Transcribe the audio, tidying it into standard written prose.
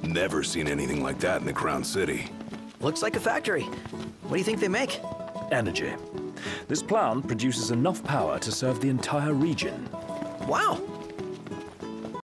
Never seen anything like that in the Crown City. Looks like a factory. What do you think they make? Energy. This plant produces enough power to serve the entire region. Wow,